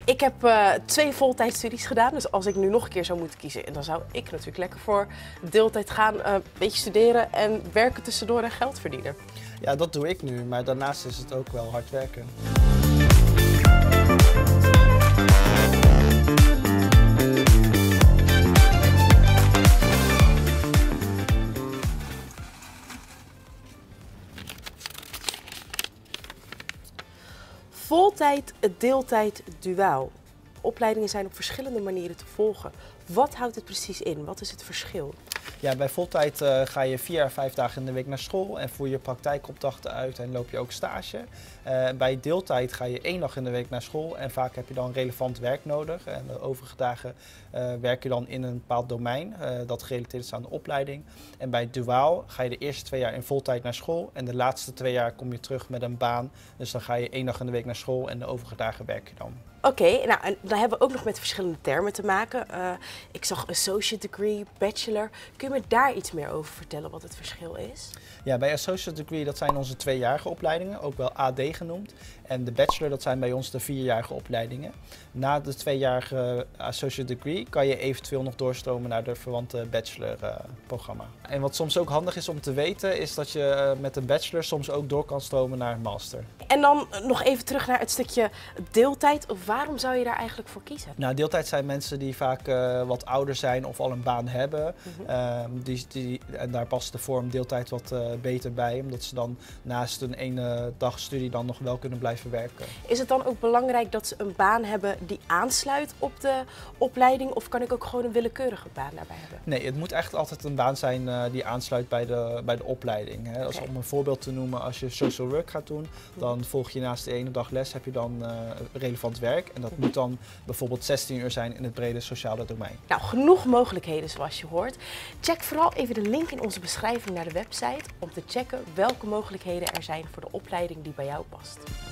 Ik heb 2 voltijdstudies gedaan, dus als ik nu nog een keer zou moeten kiezen, dan zou ik natuurlijk lekker voor deeltijd gaan, een beetje studeren en werken tussendoor en geld verdienen. Ja, dat doe ik nu, maar daarnaast is het ook wel hard werken. Voltijd, deeltijd, duaal. Opleidingen zijn op verschillende manieren te volgen. Wat houdt het precies in? Wat is het verschil? Ja, bij voltijd ga je 4 à 5 dagen in de week naar school en voer je praktijkopdrachten uit en loop je ook stage. Bij deeltijd ga je 1 dag in de week naar school en vaak heb je dan relevant werk nodig. En de overige dagen werk je dan in een bepaald domein dat gerelateerd is aan de opleiding. En bij duaal ga je de eerste 2 jaar in voltijd naar school en de laatste 2 jaar kom je terug met een baan. Dus dan ga je 1 dag in de week naar school en de overige dagen werk je dan. Oké, nou en dan hebben we ook nog met verschillende termen te maken. Ik zag associate degree, bachelor. Kun je me daar iets meer over vertellen wat het verschil is? Ja, bij associate degree dat zijn onze 2-jarige opleidingen, ook wel AD genoemd. En de bachelor dat zijn bij ons de 4-jarige opleidingen. Na de 2-jarige associate degree kan je eventueel nog doorstromen naar de verwante bachelorprogramma. En wat soms ook handig is om te weten is dat je met een bachelor soms ook door kan stromen naar een master. En dan nog even terug naar het stukje deeltijd. Waarom zou je daar eigenlijk voor kiezen? Nou, deeltijd zijn mensen die vaak wat ouder zijn of al een baan hebben. En daar past de vorm deeltijd wat beter bij, omdat ze dan naast een ene dag studie dan nog wel kunnen blijven werken. Is het dan ook belangrijk dat ze een baan hebben die aansluit op de opleiding? Of kan ik ook gewoon een willekeurige baan daarbij hebben? Nee, het moet echt altijd een baan zijn die aansluit bij de opleiding. Hè. Als om een voorbeeld te noemen, als je social work gaat doen, dan volg je naast de ene dag les, heb je dan relevant werk. En dat moet dan bijvoorbeeld 16 uur zijn in het brede sociale domein. Nou, genoeg mogelijkheden zoals je hoort. Check vooral even de link in onze beschrijving naar de website om te checken welke mogelijkheden er zijn voor de opleiding die bij jou past.